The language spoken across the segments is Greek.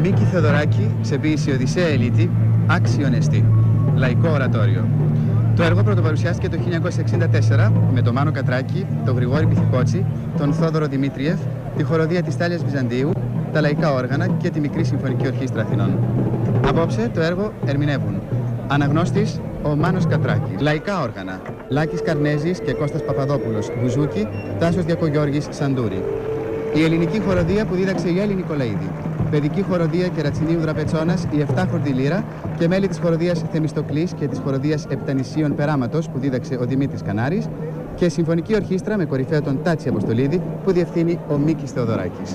Μίκη Θεοδωράκη, σε ποίηση Οδυσσέα Ελίτη, Άξιον εστί. Λαϊκό ορατόριο. Το έργο πρωτοπαρουσιάστηκε το 1964 με τον Μάνο Κατράκη, τον Γρηγόρη Πυθικότσι, τον Θόδωρο Δημήτριεφ, τη χοροδία της Τάλιας Βυζαντίου, τα λαϊκά όργανα και τη μικρή συμφωνική ορχήστρα Αθηνών. Απόψε το έργο ερμηνεύουν αναγνώστης ο Μάνος Κατράκης, λαϊκά όργανα Λάκης Καρνέζης και Κώστας Παπαδόπουλος μπουζούκι, Τάσος Διακογιώργης σαντούρι. Η ελληνική χοροδία που δίδαξε η Έλλη Νικολαίδη. Παιδική χοροδία Κερατσινίου Δραπετσόνας, η 7χορδη λύρα και μέλη της χοροδίας Θεμιστοκλής και της χοροδίας Επτανησίων Περάματος που δίδαξε ο Δημήτρης Κανάρης και συμφωνική ορχήστρα με κορυφαίο τον Τάτσι Αποστολίδη που διευθύνει ο Μίκης Θεοδωράκης.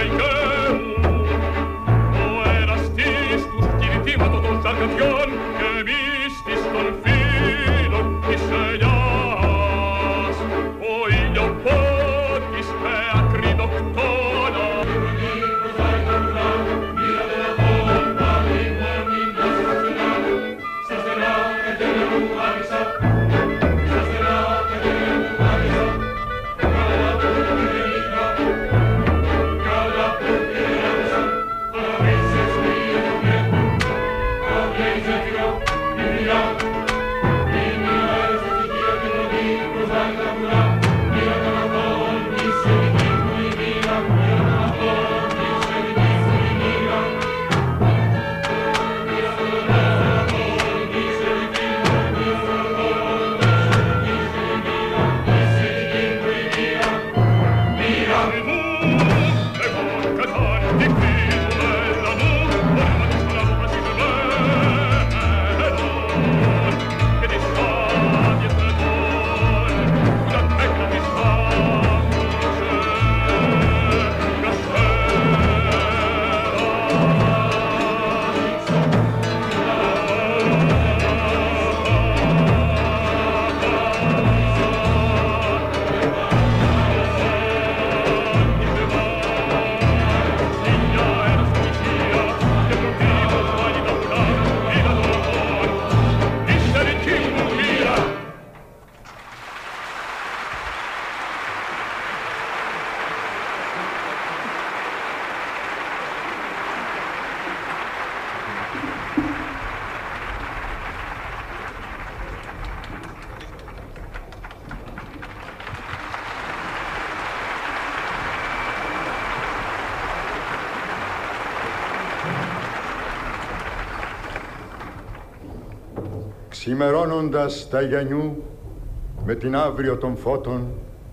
Ξημερώνοντας τα Γιαννιού με την αύριο των φώτων,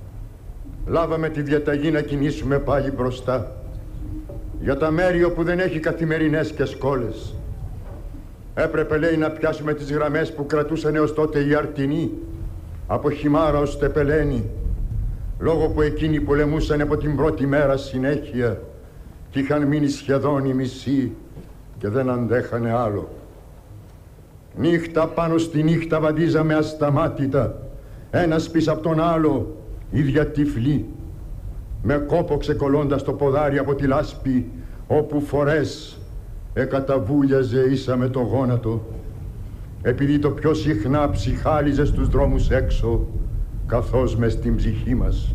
λάβαμε τη διαταγή να κινήσουμε πάλι μπροστά για τα μέρη όπου δεν έχει καθημερινές και σκόλες. Έπρεπε, λέει, να πιάσουμε τις γραμμές που κρατούσαν έως τότε οι Αρτινοί από Χιμάρα ως Τεπελένη, λόγω που εκείνοι πολεμούσαν από την πρώτη μέρα συνέχεια και είχαν μείνει σχεδόν οι μισοί και δεν αντέχανε άλλο. Νύχτα πάνω στη νύχτα βαδίζαμε ασταμάτητα, ένας πίσω από τον άλλο, ίδια τυφλοί, με κόπο ξεκολλώντας το ποδάρι από τη λάσπη, όπου φορές εκαταβούλιαζε ίσα με το γόνατο, επειδή το πιο συχνά ψυχάλιζε στους δρόμους έξω, καθώς μες στην ψυχή μας.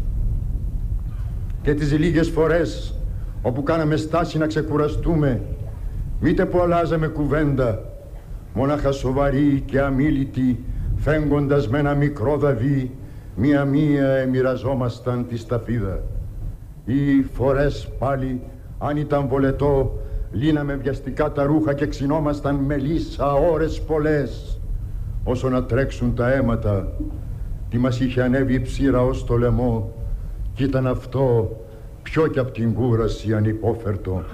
Και τις λίγες φορές όπου κάναμε στάση να ξεκουραστούμε, μήτε που αλλάζαμε κουβέντα, μονάχα σοβαροί και αμίλητοι, φέγγοντας με ένα μικρό δαβί, μία-μία εμοιραζόμασταν τη σταφίδα. Ή φορές πάλι, αν ήταν βολετό, λύναμε βιαστικά τα ρούχα και ξυνόμασταν με λύσα ώρες πολλές, όσο να τρέξουν τα αίματα. Τι μας είχε ανέβει η ψήρα ως το λαιμό, κι ήταν αυτό πιο κι απ' την κούραση ανυπόφερτο.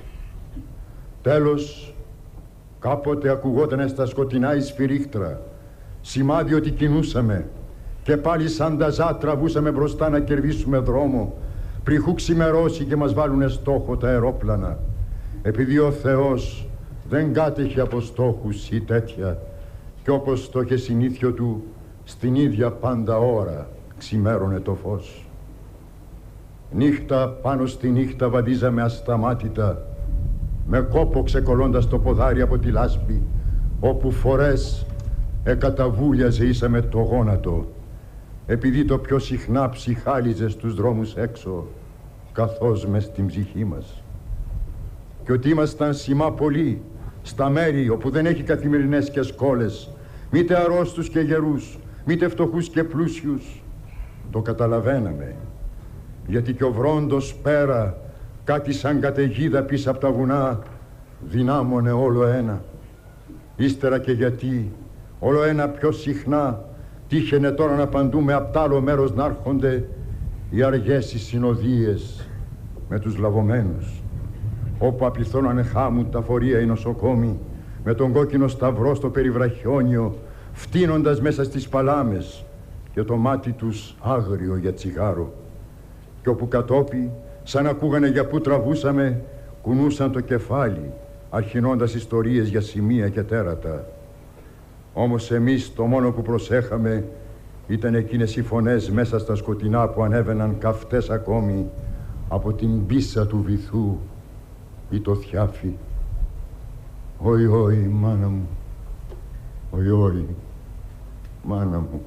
Τέλος, κάποτε ακουγότανε στα σκοτεινά η σφυρίχτρα, σημάδι ότι κινούσαμε, και πάλι σαν ταζά τραβούσαμε μπροστά να κερδίσουμε δρόμο, πριχού ξημερώσει και μας βάλουνε στόχο τα αερόπλανα, επειδή ο Θεός δεν κάτεχε από στόχους ή τέτοια, κι όπως το είχε συνήθιο του, στην ίδια πάντα ώρα ξημέρωνε το φως. Νύχτα πάνω στη νύχτα βαδίζαμε ασταμάτητα, με κόπο ξεκολλώντας το ποδάρι από τη λάσπη, όπου φορές εκαταβούλιαζε ίσα με το γόνατο, επειδή το πιο συχνά ψυχάλιζε στους δρόμους έξω, καθώς μες στην ψυχή μας. Και ότι ήμασταν σημά πολλοί στα μέρη όπου δεν έχει καθημερινές και σκόλες, μήτε αρρώστους και γερούς, μήτε φτωχούς και πλούσιους, το καταλαβαίναμε, γιατί κι ο βρόντος πέρα, κάτι σαν καταιγίδα πίσω από τα βουνά, δυνάμωνε όλο ένα. Ύστερα και γιατί όλο ένα πιο συχνά τύχαινε τώρα να παντούμε απ' τ' άλλο μέρος να έρχονται οι αργές οι συνοδείες με τους λαβωμένους, όπου απειθώνανε χάμουν τα φορεία οι νοσοκόμοι, με τον κόκκινο σταυρό στο περιβραχιόνιο, φτύνοντας μέσα στις παλάμες και το μάτι τους άγριο για τσιγάρο, και όπου κατόπι σαν ακούγανε για που τραβούσαμε, κουνούσαν το κεφάλι, αρχινώντας ιστορίες για σημεία και τέρατα. Όμως εμείς το μόνο που προσέχαμε ήταν εκείνες οι φωνές μέσα στα σκοτεινά που ανέβαιναν καυτές ακόμη από την πίσα του βυθού ή το θιάφι. Όι, όι, μάνα μου, όι, όι, μάνα μου.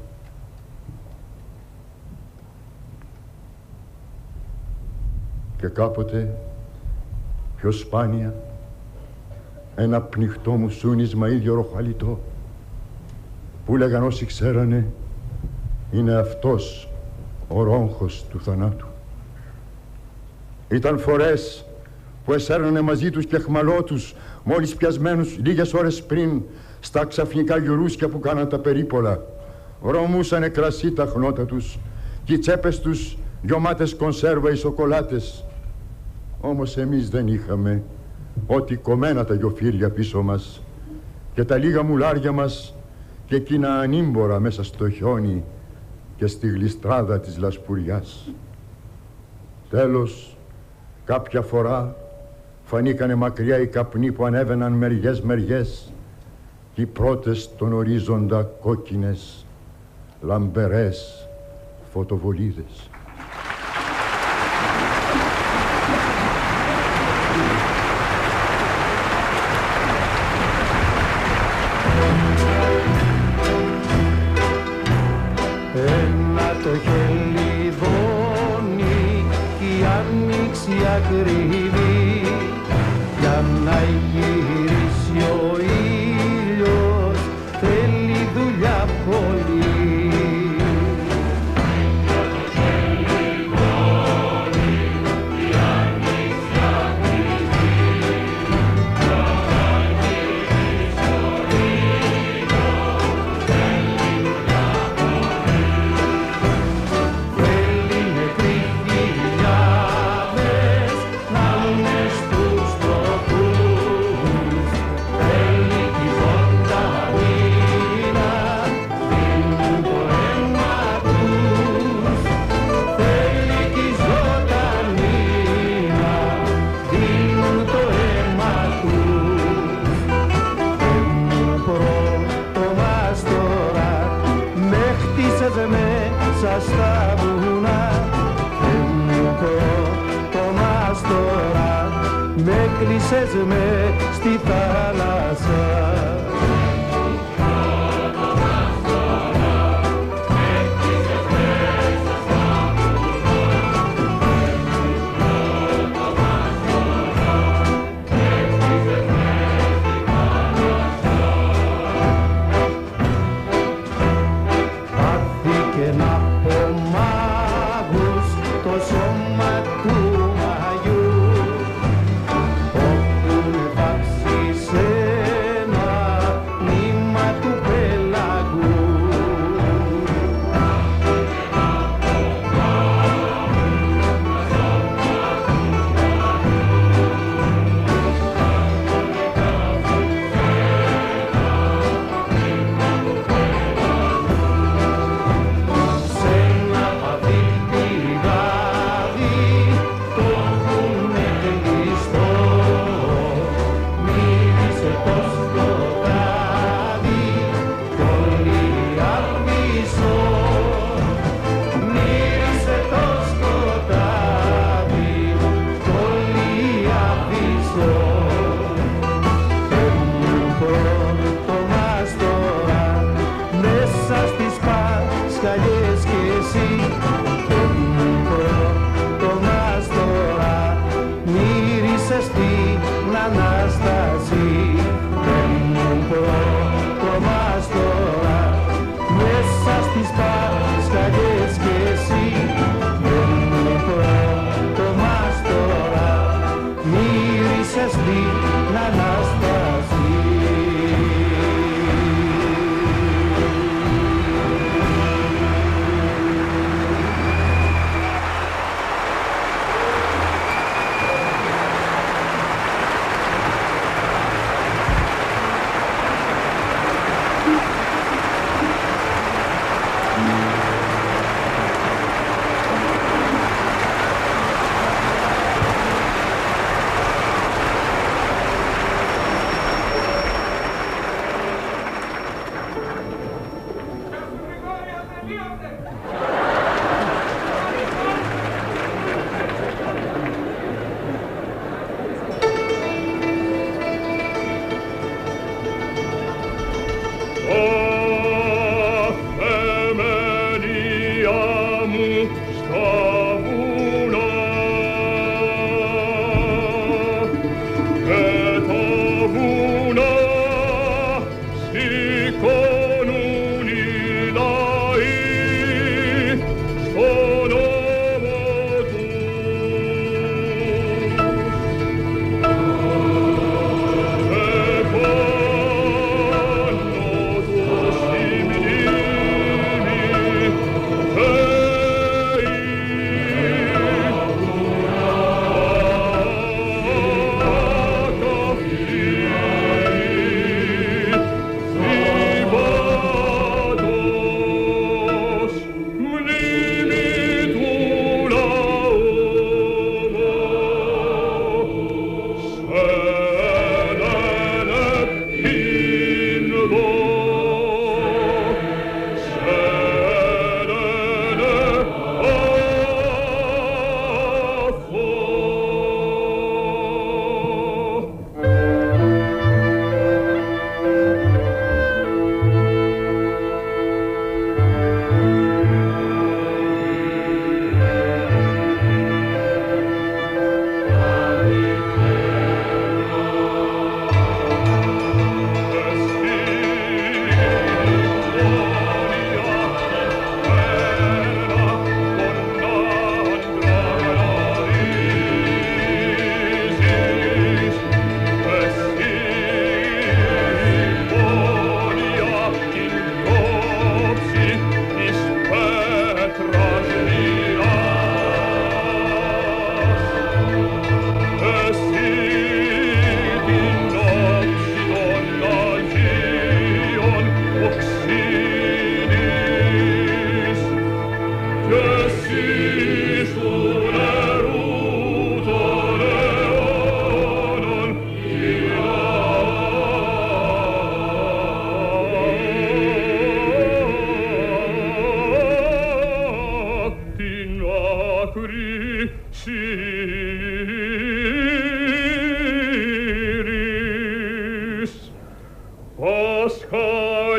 Και κάποτε, πιο σπάνια, ένα πνιχτό μου σούνισμα ίδιο ροχαλιτό, που λέγαν όσοι ξέρανε, είναι αυτός ο ρόγχος του θανάτου. Ήταν φορές που εσέρνανε μαζί τους και αιχμαλώτους, μόλις πιασμένους λίγες ώρες πριν, στα ξαφνικά γιουρούσκια που κάναν τα περίπολα. Βρωμούσανε κρασί τα χνότα τους και οι τσέπες τους γιωμάτες κονσέρβα ή σοκολάτες. Όμως εμείς δεν είχαμε, ό,τι κομμένα τα γιοφύρια πίσω μας και τα λίγα μουλάρια μας και εκείνα ανήμπορα μέσα στο χιόνι και στη γλιστράδα της λασπουριάς. Τέλος, κάποια φορά φανήκανε μακριά οι καπνοί που ανέβαιναν μεριές και οι πρώτες στον ορίζοντα κόκκινες, λαμπερές φωτοβολίδες. Ένα το χελιδόνι κι η άνοιξη ακριβή, για να γυρίσει ο ήλιος θέλει δουλειά πολύ. Στα βουνά το μάστορα, με κλείσες με στη θάλασσα. Μύρισες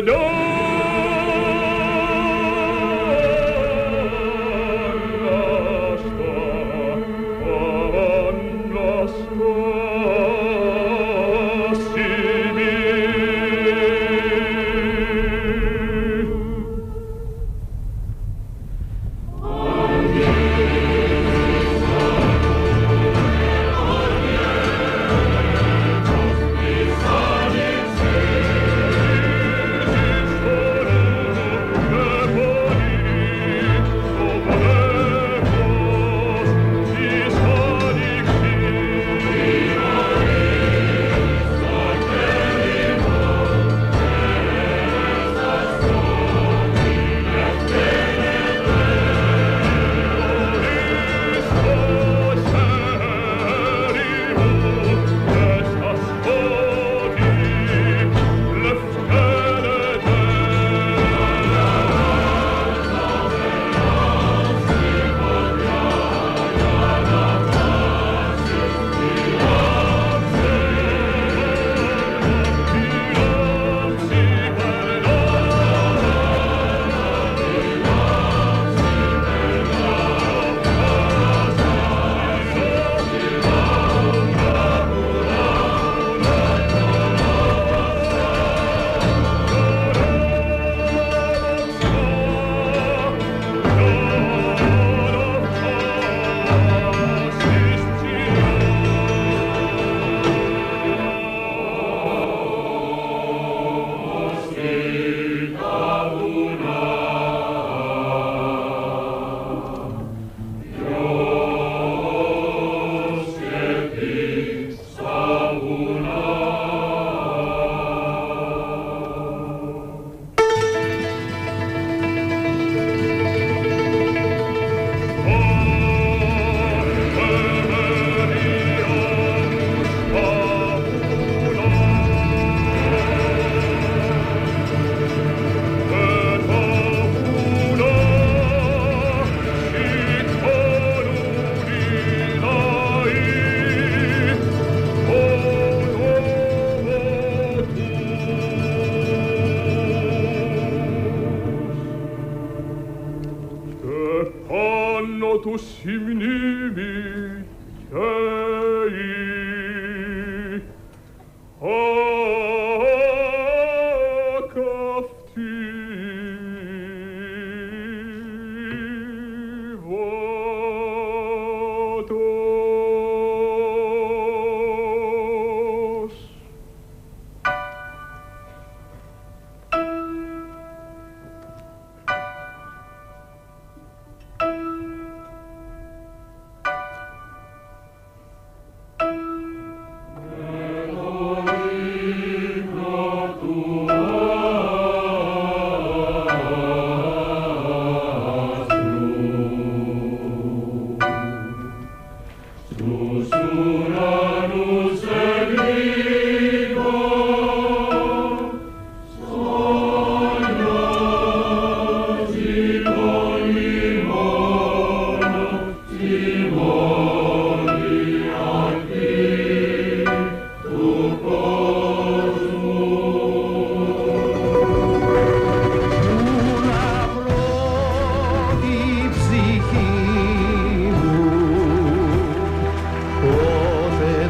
ψυχή μου, ο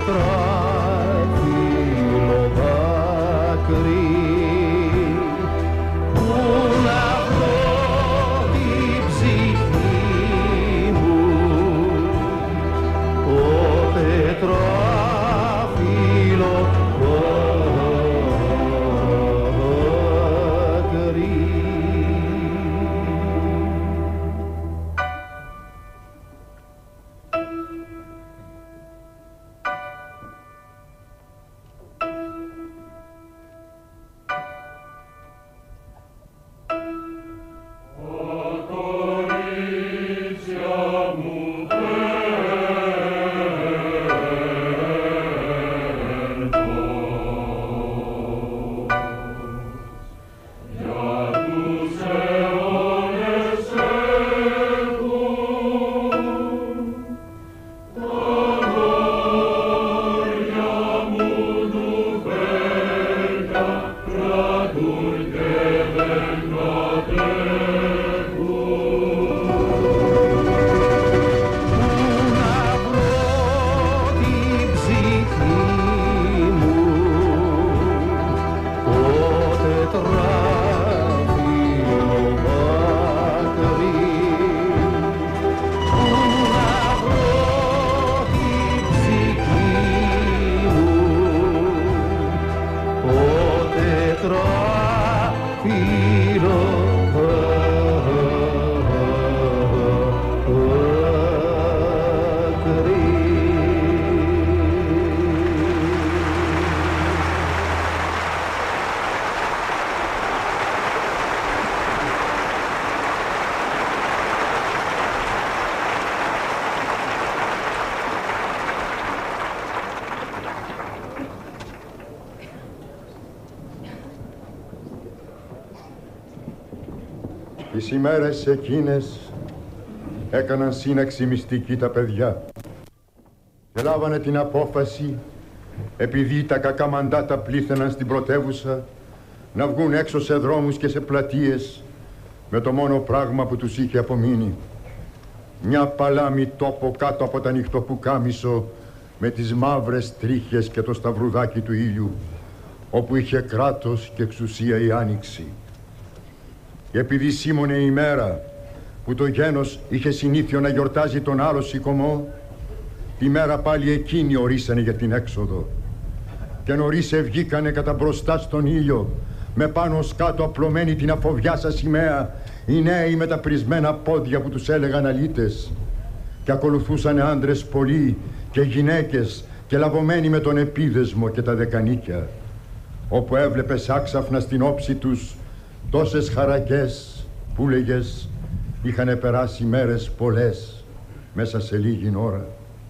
Τις ημέρες εκείνες έκαναν σύναξη μυστική τα παιδιά και λάβανε την απόφαση, επειδή τα κακά μαντάτα πλήθαιναν στην πρωτεύουσα, να βγουν έξω σε δρόμους και σε πλατείες με το μόνο πράγμα που τους είχε απομείνει. Μια παλάμη τόπο κάτω από τα νυχτοπουκάμισο με τις μαύρες τρίχες και το σταυρουδάκι του ήλιου, όπου είχε κράτος και εξουσία η άνοιξη. Και επειδή σήμωνε η μέρα που το γένος είχε συνήθιο να γιορτάζει τον άλλο σηκωμό, τη μέρα πάλι εκείνη ορίσανε για την έξοδο. Και νωρίς ευγήκανε κατά μπροστά στον ήλιο, με πάνω σκάτω απλωμένη την αφοβιάσα σημαία, οι νέοι με τα πρισμένα πόδια που τους έλεγαν αλήτες. Και ακολουθούσανε άντρες πολλοί και γυναίκες και λαβωμένοι με τον επίδεσμο και τα δεκανίκια, όπου έβλεπες άξαφνα στην όψη τους τόσες χαρακές που λέγες είχανε περάσει μέρες πολλές μέσα σε λίγη ώρα.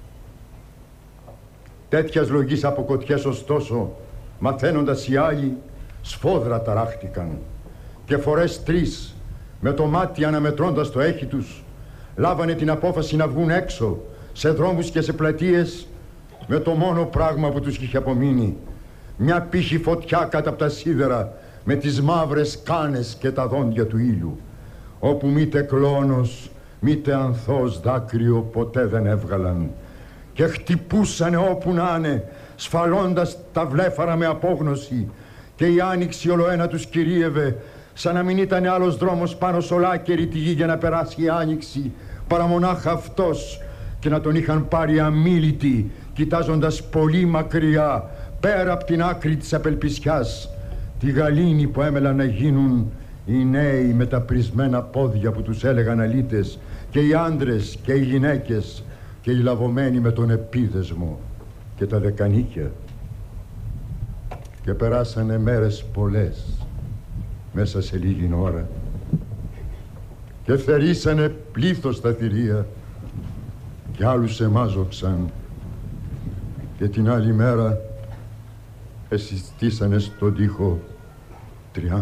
Τέτοιας λογής αποκοτιές ωστόσο, μαθαίνοντας οι άλλοι, σφόδρα ταράχτηκαν και φορές 3, με το μάτι αναμετρώντας το έχι τους, λάβανε την απόφαση να βγουν έξω σε δρόμους και σε πλατείες με το μόνο πράγμα που τους είχε απομείνει, μια πύχη φωτιά κάτω από τα σίδερα με τις μαύρες κάνες και τα δόντια του ήλιου, όπου μήτε κλόνος μήτε ανθός δάκρυο ποτέ δεν έβγαλαν, και χτυπούσανε όπου να είναι, σφαλώντας τα βλέφαρα με απόγνωση, και η άνοιξη ολοένα τους κυρίευε, σαν να μην ήταν άλλος δρόμος πάνω σ' ολάκερη τη γη για να περάσει η άνοιξη, παρά μονάχα αυτός, και να τον είχαν πάρει αμίλητοι, κοιτάζοντας πολύ μακριά, πέρα από την άκρη της απελπισιάς, τη γαλήνη που έμελαν να γίνουν οι νέοι με τα πρισμένα πόδια που τους έλεγαν αλήτες, και οι άντρες και οι γυναίκες και οι λαβωμένοι με τον επίδεσμο και τα δεκανίκια. Και περάσανε μέρες πολλές μέσα σε λίγη ώρα και θερήσανε πλήθος τα θηρία κι άλλους εμάζοξαν, και την άλλη μέρα εσυστήσανε στον τοίχο 30.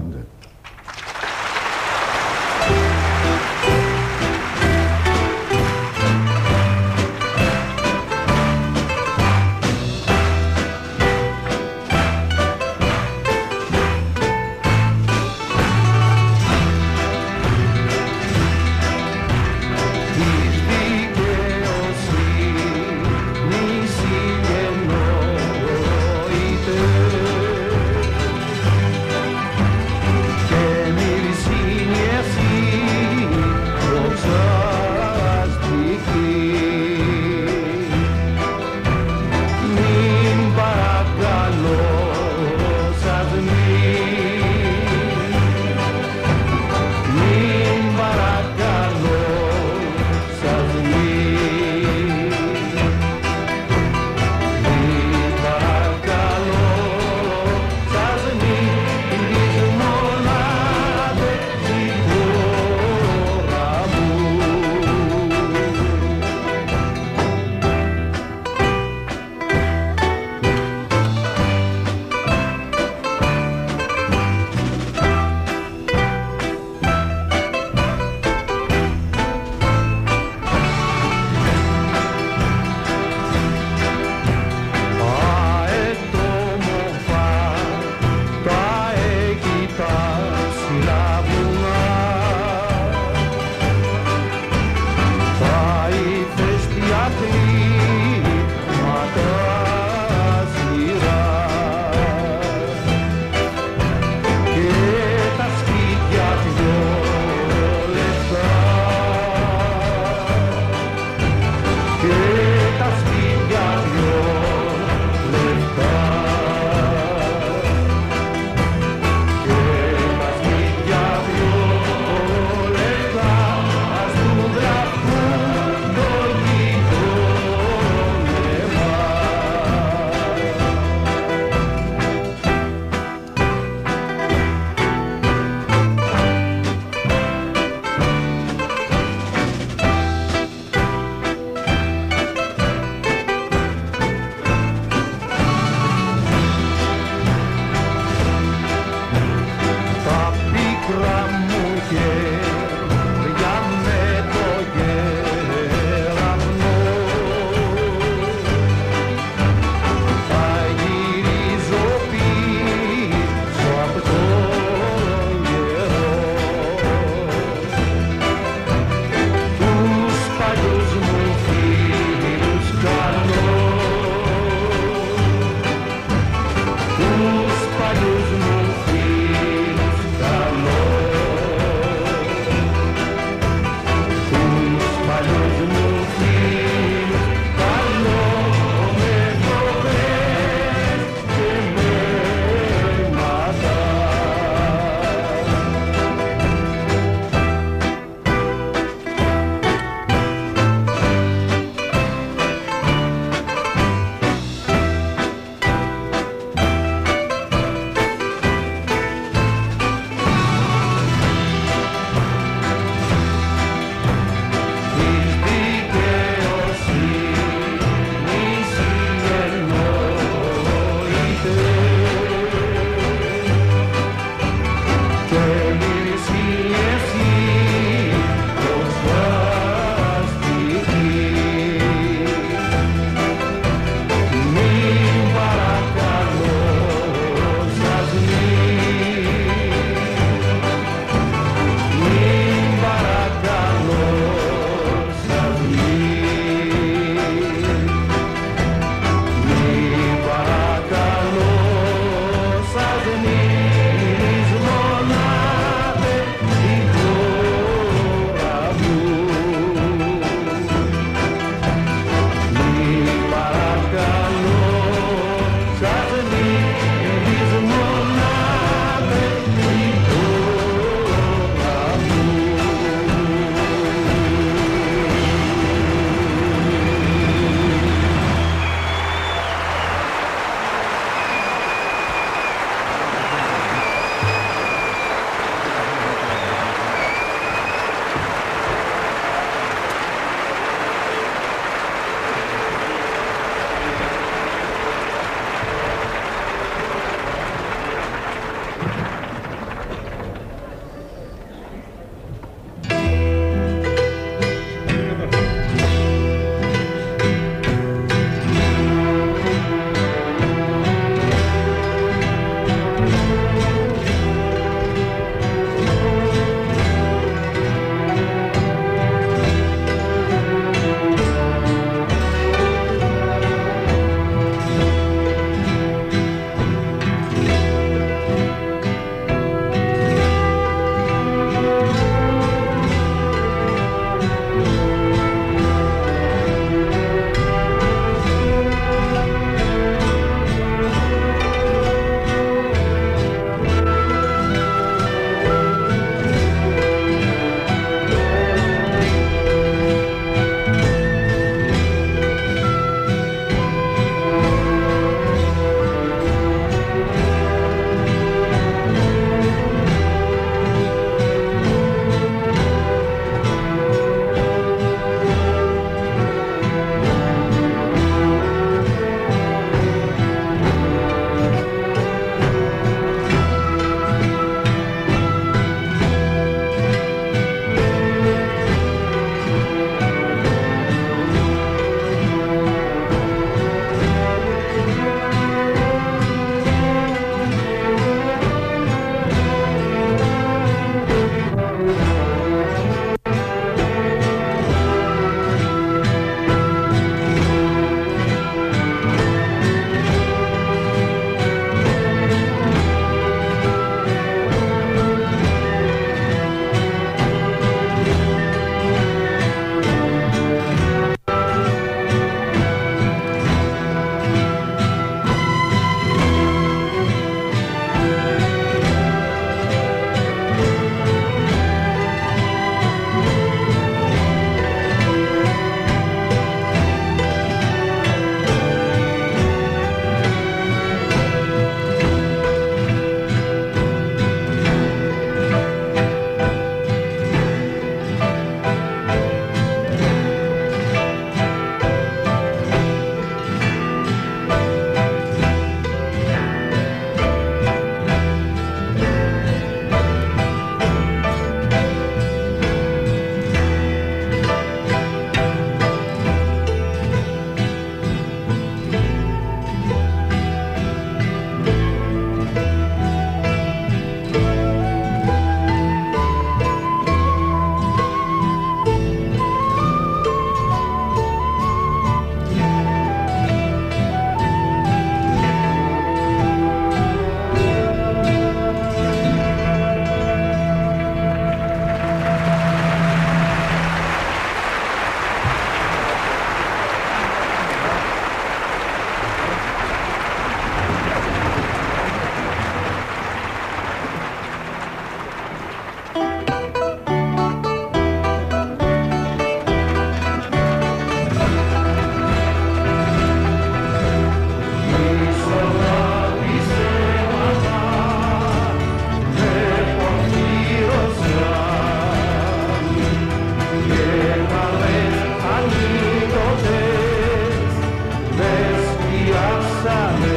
χάσαμε.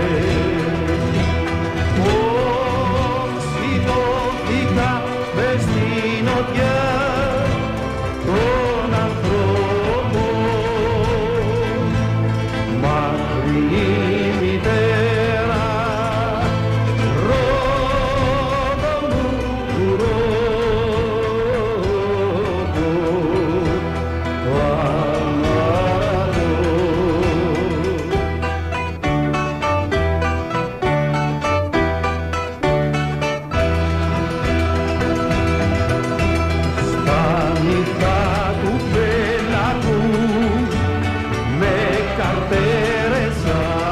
Οξυδώθηκα μες στην νοτιά των ανθρώπων, μακρινή μητέρα, ρόδο μου ρόδο, το αμάρατο. Στα νυχτά του πέλαγου με καρτέρες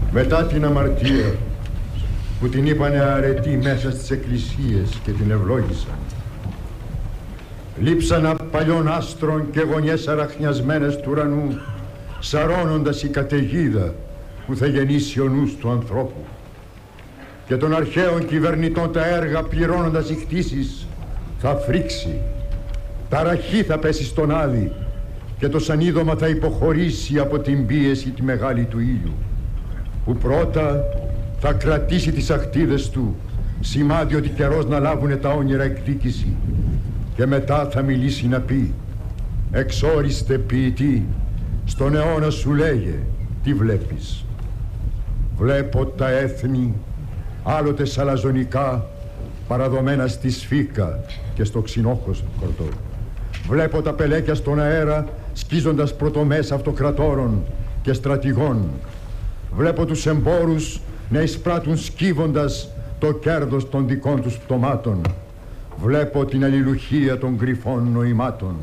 Μετά την αμαρτία που την είπανε αρετή μέσα στις εκκλησίες και την ευλόγησαν, λείψανα παλιών άστρων και γωνιές αραχνιασμένες του ουρανού, σαρώνοντας η καταιγίδα που θα γεννήσει ο νους του ανθρώπου. Και των αρχαίων κυβερνητών τα έργα πληρώνοντας οι χτίσεις θα φρίξει, ταραχή θα πέσει στον άδη και το σανίδωμα θα υποχωρήσει από την πίεση τη μεγάλη του ήλιου, που πρώτα θα κρατήσει τις ακτίδες του, σημάδι ότι καιρός να λάβουνε τα όνειρα εκδίκηση, και μετά θα μιλήσει να πει: «Εξόριστε ποιητή, στον αιώνα σου λέγε, τι βλέπεις?» Βλέπω τα έθνη, άλλοτε σαλαζονικά, παραδομένα στη Σφίκα και στο ξινόχορτο. Βλέπω τα πελέκια στον αέρα, σκίζοντας πρωτομές αυτοκρατόρων και στρατηγών. Βλέπω τους εμπόρους να εισπράττουν σκύβοντας το κέρδος των δικών τους πτωμάτων. Βλέπω την αλληλουχία των κρυφών νοημάτων.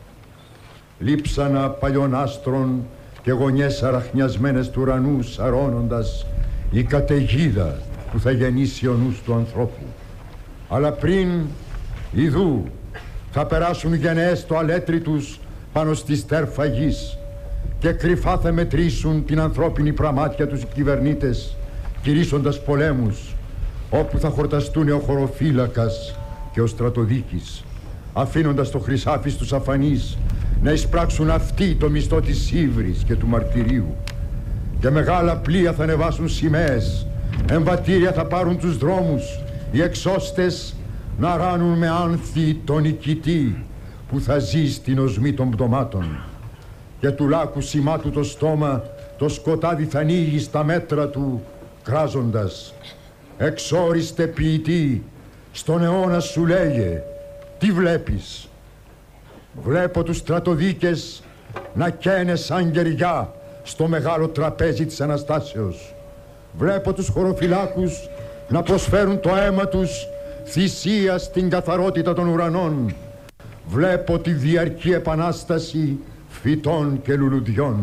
Λείψανα παλιών άστρων και γωνιές αραχνιασμένες του ουρανού, σαρώνοντας η καταιγίδα που θα γεννήσει ο νους του ανθρώπου. Αλλά πριν, ιδού, θα περάσουν γενναίες το αλέτρι τους πάνω στη στέρφα γης και κρυφά θα μετρήσουν την ανθρώπινη πραμάτια τους οι κυβερνήτες, κηρύσσοντας πολέμους, όπου θα χορταστούν ο χωροφύλακας και ο στρατοδίκης, αφήνοντας το χρυσάφι στους αφανείς να εισπράξουν αυτοί το μισθό της ύβρης και του μαρτυρίου. Και μεγάλα πλοία θα ανεβάσουν σημαίες, εμβατήρια θα πάρουν τους δρόμους, οι εξώστες να ράνουν με άνθη τον νικητή που θα ζει στην οσμή των πτωμάτων. Και του λάκου σημάτου το στόμα το σκοτάδι θα ανοίγει στα μέτρα του, κράζοντας: «Εξόριστε ποιητή, στον αιώνα σου λέγε, τι βλέπεις?» Βλέπω τους στρατοδίκες να καίνε σαν κεριά στο μεγάλο τραπέζι της Αναστάσεως. Βλέπω τους χωροφυλάκους να προσφέρουν το αίμα τους θυσία στην καθαρότητα των ουρανών. Βλέπω τη διαρκή επανάσταση φυτών και λουλουδιών.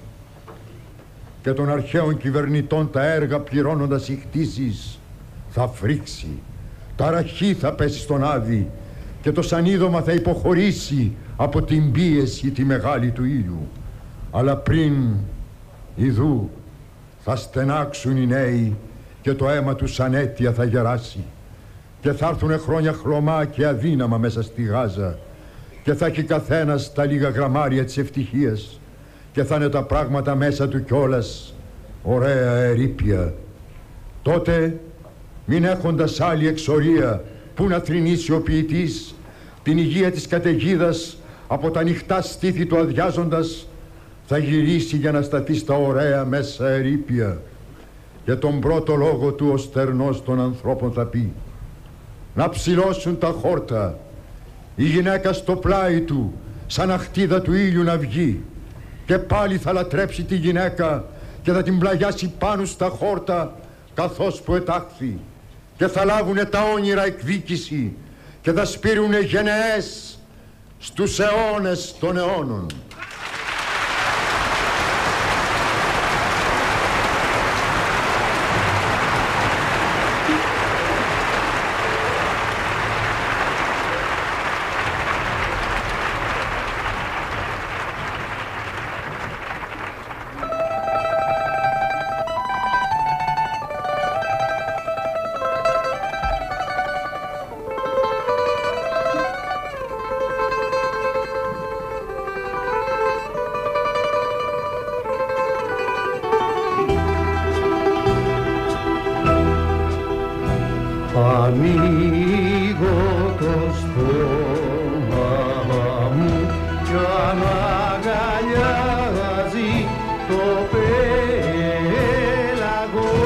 Και των αρχαίων κυβερνητών τα έργα πληρώνοντας οι χτίσεις θα φρίξει, ταραχή θα πέσει στον άδη και το σανίδωμα θα υποχωρήσει από την πίεση τη μεγάλη του ήλιου. Αλλά πριν, ιδού, θα στενάξουν οι νέοι και το αίμα τους ανέτεια θα γεράσει και θα έρθουνε χρόνια χλωμά και αδύναμα μέσα στη Γάζα και θα έχει καθένας τα λίγα γραμμάρια της ευτυχίας και θα είναι τα πράγματα μέσα του κιόλας ωραία ερείπια. Τότε, μην έχοντας άλλη εξορία που να θρηνήσει ο ποιητής την υγεία της καταιγίδας από τα ανοιχτά στήθη του αδειάζοντας, θα γυρίσει για να σταθεί στα ωραία μέσα ερείπια και τον πρώτο λόγο του ο στερνός των ανθρώπων θα πει: «Να ψηλώσουν τα χόρτα, η γυναίκα στο πλάι του σαν αχτίδα του ήλιου να βγει και πάλι θα λατρέψει τη γυναίκα και θα την πλαγιάσει πάνω στα χόρτα καθώς που ετάχθη και θα λάβουνε τα όνειρα εκδίκηση και θα σπείρουνε γενναίες στους αιώνες των αιώνων». Ανοίγω το στόμα μου κι αναγκαλιάζει το πέλαγο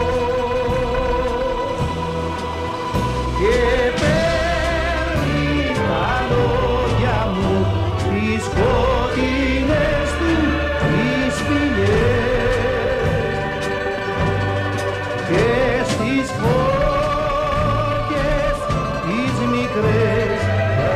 και παίρνει τα λόγια μου τις σκοτεινές του τις σπηλιές και στις φώτες τις μικρές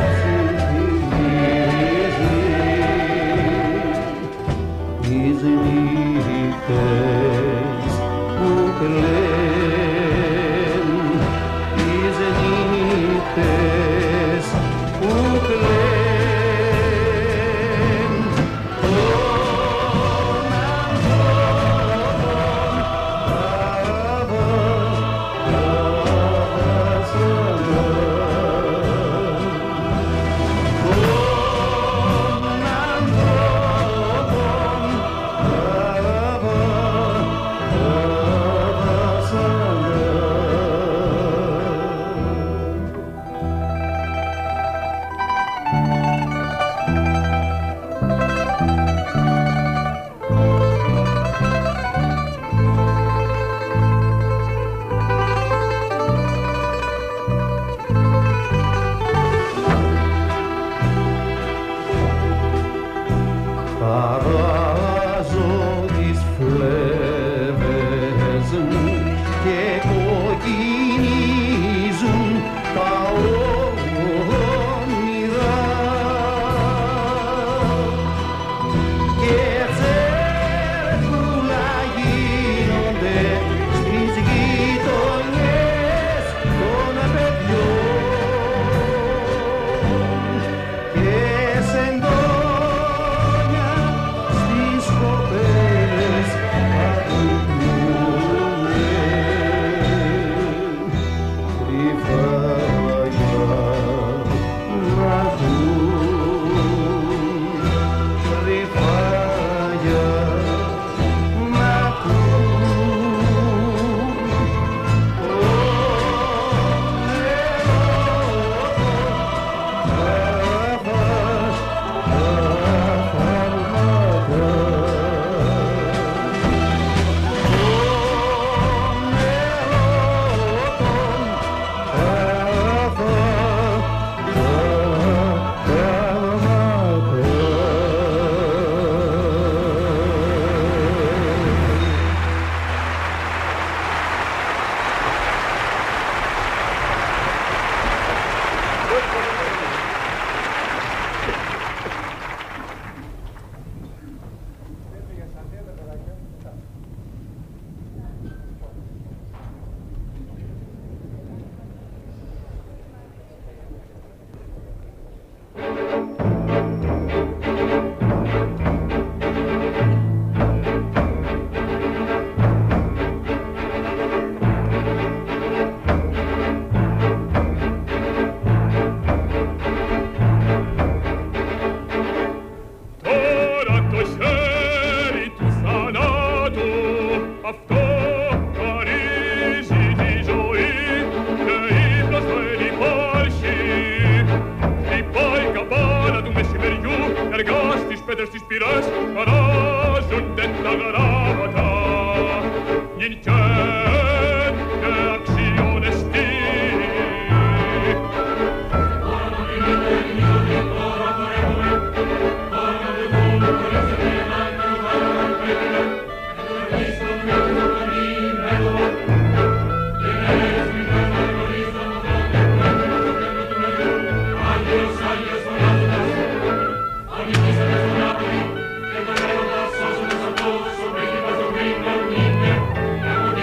Thank you.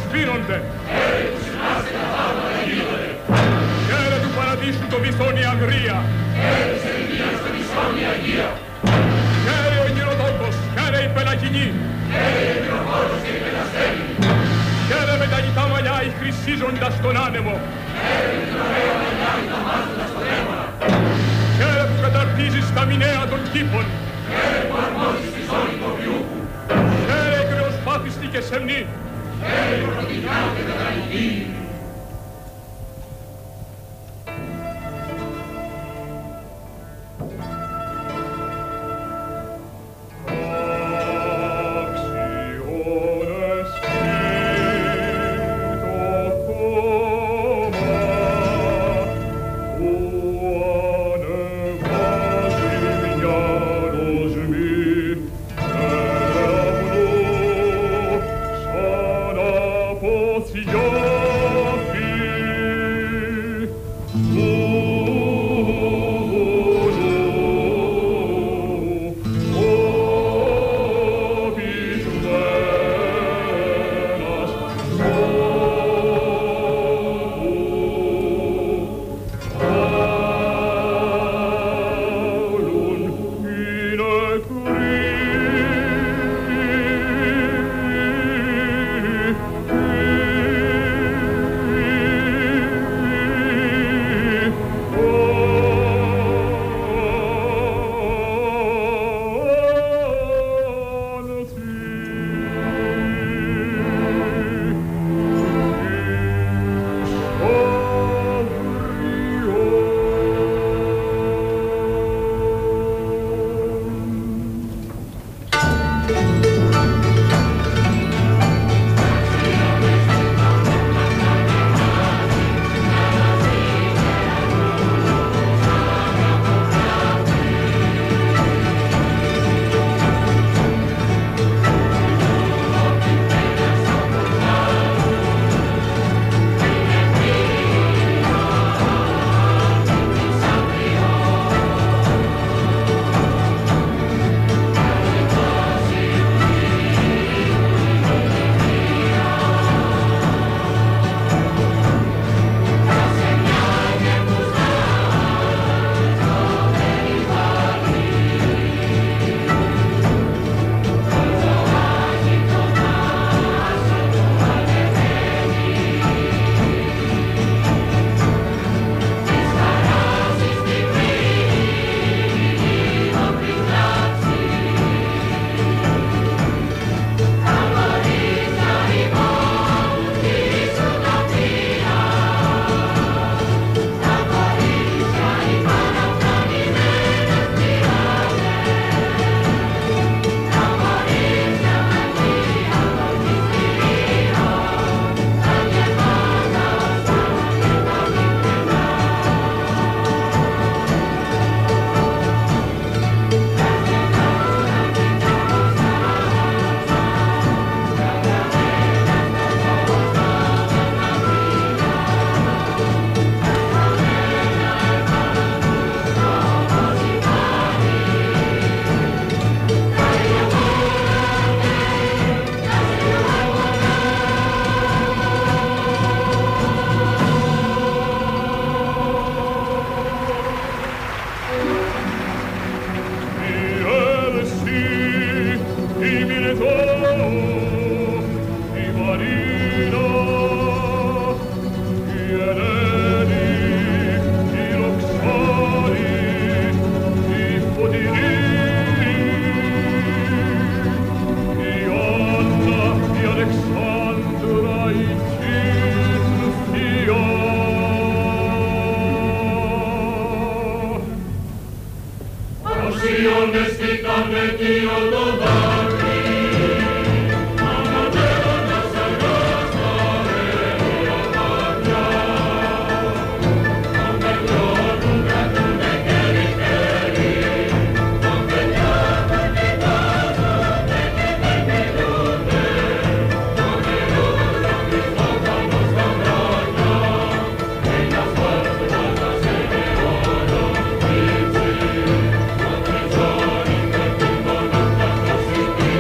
κλείνονται. Χαίρε του παραδείσου το βυθόνι αγρία. Χαίρε της Ελληνίας το βυθόνι αγία. Χαίρε ο Ινηροτόκος, χαίρε η Πελαγινή. Χαίρε η Ινηροχώρος και η Πελαστέλη. Χαίρε με τα λιτά μαλλιά η χρυσίζοντας τον άνεμο. Χαίρε με την ωραία μαλλιά η ταμάζοντας τον έμονα. Χαίρε που καταρτίζεις τα μηνέα των κήπων. Χαίρε που αρμόζεις τη ζώνη του βιούχου. Χαίρε κρεοσπάθιστη και σεμνή. Χαίρε η πρωτινιά και τετραγική. Thank you.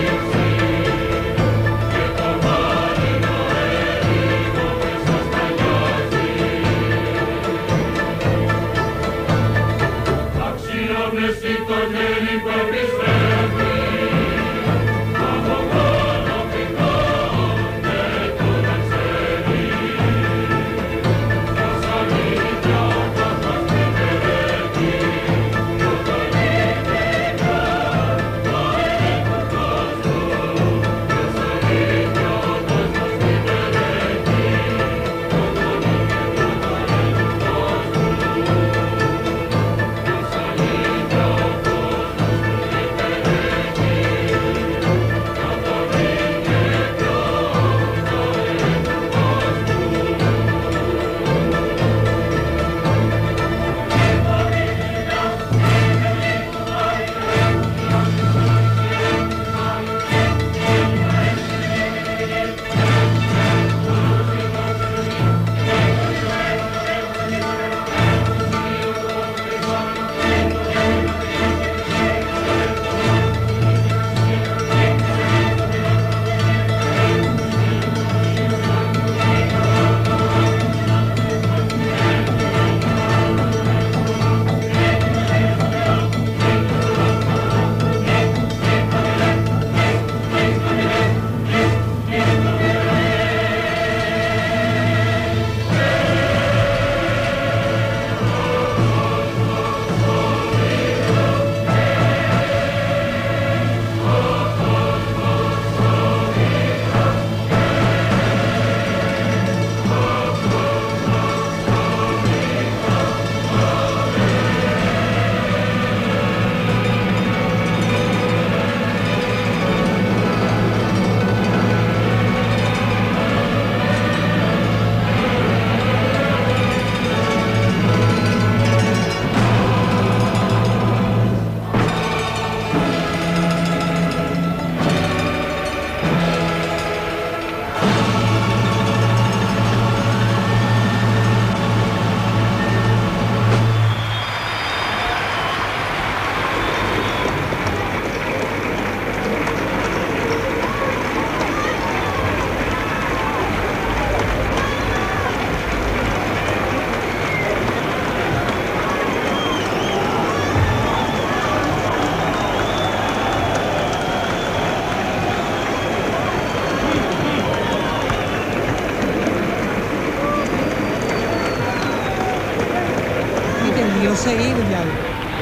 σε είναι διάλογο.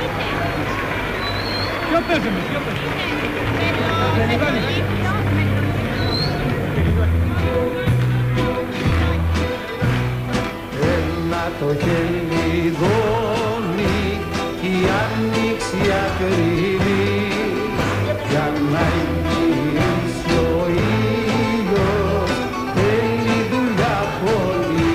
Ποιο παίζουμε, ποιο παίζουμε. Ένα το χελιδόνι κι η άνοιξη ακριβή για να γυρίσει ο ήλιος θέλει δουλειά πολύ.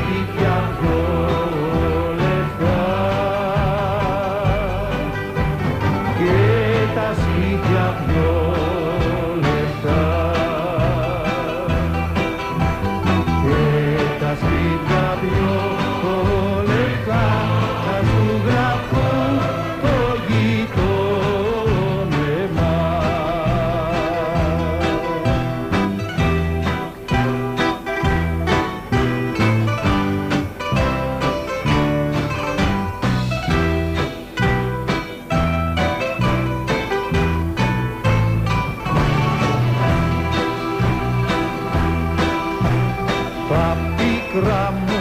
σπίτια πιο λεπτά και τα σπίτια πιο λεπτά και τα σπίτια πιο λεπτά θα σου γραφούν το γειτόνεμα. Τα πίκρα μου